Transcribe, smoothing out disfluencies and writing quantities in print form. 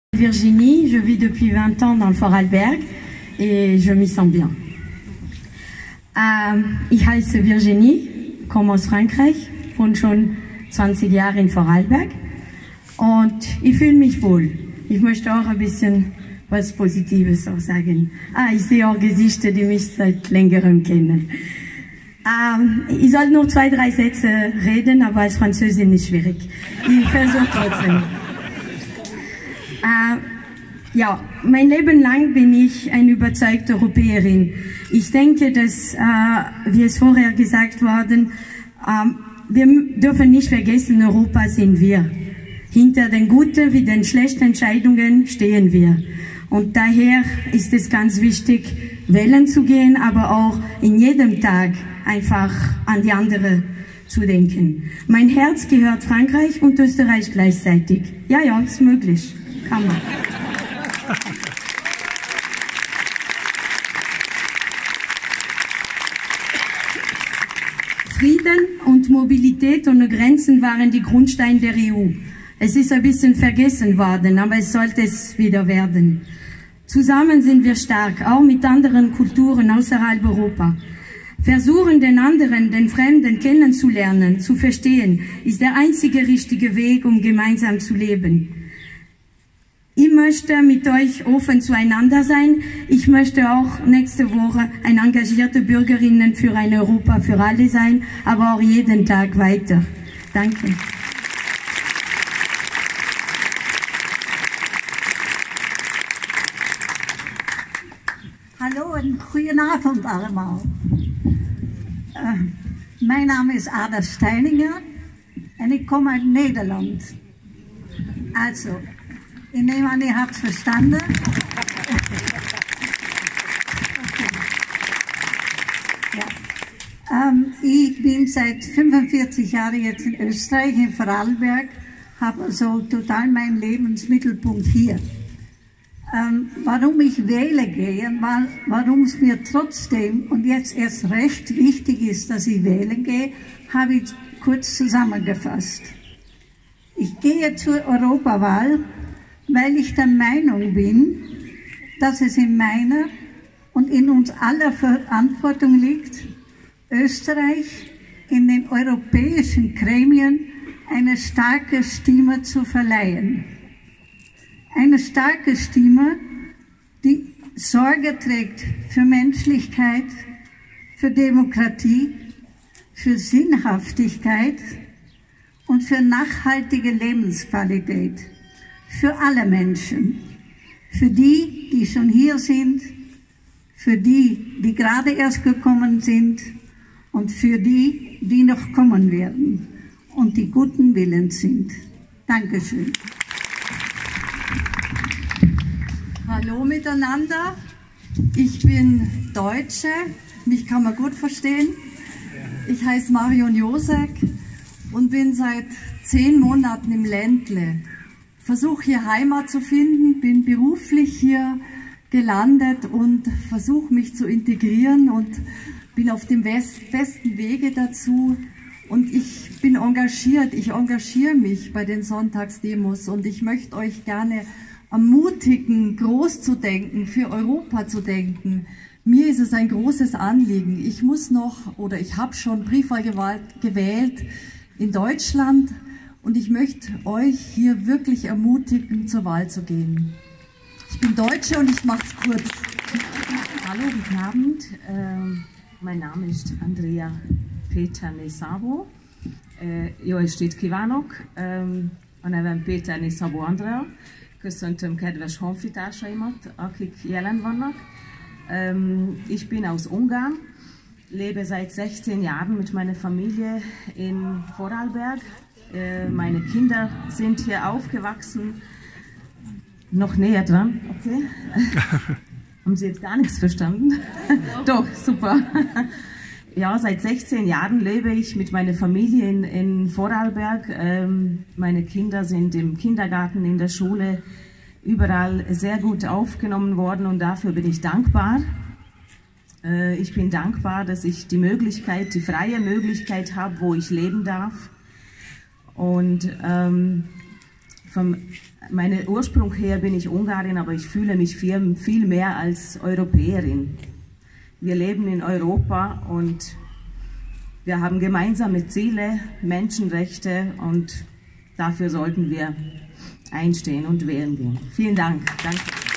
Virginie, je vis depuis 20 ans dans le Vorarlberg et je m'y sens bien. Ich heiße Virginie, komme aus Frankreich, wohne schon 20 Jahre in Vorarlberg und ich fühle mich wohl. Ich möchte auch ein bisschen was Positives auch sagen. Ich sehe auch Gesichter, die mich seit längerem kennen. Ich soll nur 2, 3 Sätze reden, aber als Französin ist schwierig. Ich versuche trotzdem. Ja, mein Leben lang bin ich eine überzeugte Europäerin. Ich denke, dass, wie es vorher gesagt worden, wir dürfen nicht vergessen, Europa sind wir. Hinter den guten wie den schlechten Entscheidungen stehen wir. Und daher ist es ganz wichtig, wählen zu gehen, aber auch in jedem Tag einfach an die andere zu denken. Mein Herz gehört Frankreich und Österreich gleichzeitig. Ja, ja, ist möglich. Kann man. Frieden und Mobilität ohne Grenzen waren die Grundsteine der EU. Es ist ein bisschen vergessen worden, aber es sollte es wieder werden. Zusammen sind wir stark, auch mit anderen Kulturen außerhalb Europa. Versuchen, den anderen, den Fremden kennenzulernen, zu verstehen, ist der einzige richtige Weg, um gemeinsam zu leben. Ich möchte mit euch offen zueinander sein. Ich möchte auch nächste Woche eine engagierte Bürgerin für ein Europa für alle sein, aber auch jeden Tag weiter. Danke. Hallo und guten Abend allemaal. Mijn naam is Ada Steininger en ik kom uit Nederland. Also, ich nehme an, ihr habt es verstanden. Ja. Ich bin seit 45 Jahren jetzt in Österreich, in Vorarlberg, habe also total meinen Lebensmittelpunkt hier. Warum ich wählen gehe, warum es mir trotzdem und jetzt erst recht wichtig ist, dass ich wählen gehe, habe ich kurz zusammengefasst. Ich gehe zur Europawahl, weil ich der Meinung bin, dass es in meiner und in uns aller Verantwortung liegt, Österreich in den europäischen Gremien eine starke Stimme zu verleihen. Eine starke Stimme, die Sorge trägt für Menschlichkeit, für Demokratie, für Sinnhaftigkeit und für nachhaltige Lebensqualität. Für alle Menschen. Für die, die schon hier sind, für die, die gerade erst gekommen sind und für die, die noch kommen werden und die guten Willens sind. Dankeschön. Hallo miteinander, ich bin Deutsche, mich kann man gut verstehen. Ich heiße Marion Josek und bin seit 10 Monaten im Ländle. Versuche hier Heimat zu finden, bin beruflich hier gelandet und versuche mich zu integrieren und bin auf dem besten Wege dazu. Und ich bin engagiert, ich engagiere mich bei den Sonntagsdemos und ich möchte euch gerne ermutigen, groß zu denken, für Europa zu denken. Mir ist es ein großes Anliegen. Ich muss noch, oder ich habe schon Briefwahl gewählt in Deutschland und ich möchte euch hier wirklich ermutigen, zur Wahl zu gehen. Ich bin Deutsche und ich mache es kurz. Hallo, guten Abend. Mein Name ist Andrea Peter-Nesabo. Jó estét kívánok! A nevem Péter Nesabo Andrea. Köszöntöm kedves honfitársaimat, akik jelen vannak. Ich bin aus Ungarn, lebe seit 16 Jahren mit meiner Familie in Vorarlberg. Meine Kinder sind hier aufgewachsen. Noch näher dran, okay. Haben Sie jetzt gar nichts verstanden? Doch, super. Ja, seit 16 Jahren lebe ich mit meiner Familie in Vorarlberg. Meine Kinder sind im Kindergarten, in der Schule, überall sehr gut aufgenommen worden und dafür bin ich dankbar. Ich bin dankbar, dass ich die Möglichkeit, die freie Möglichkeit habe, wo ich leben darf. Und Meinen Ursprung her bin ich Ungarin, aber ich fühle mich viel mehr als Europäerin. Wir leben in Europa und wir haben gemeinsame Ziele, Menschenrechte und dafür sollten wir einstehen und wählen gehen. Vielen Dank. Danke.